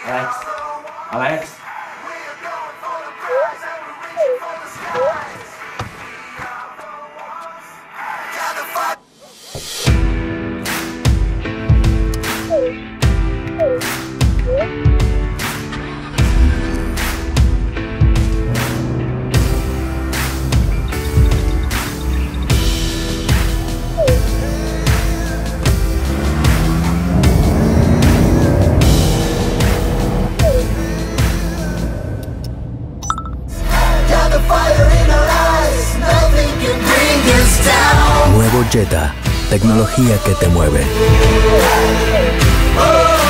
Alex, Alex. Nuevo Jetta, tecnología que te mueve.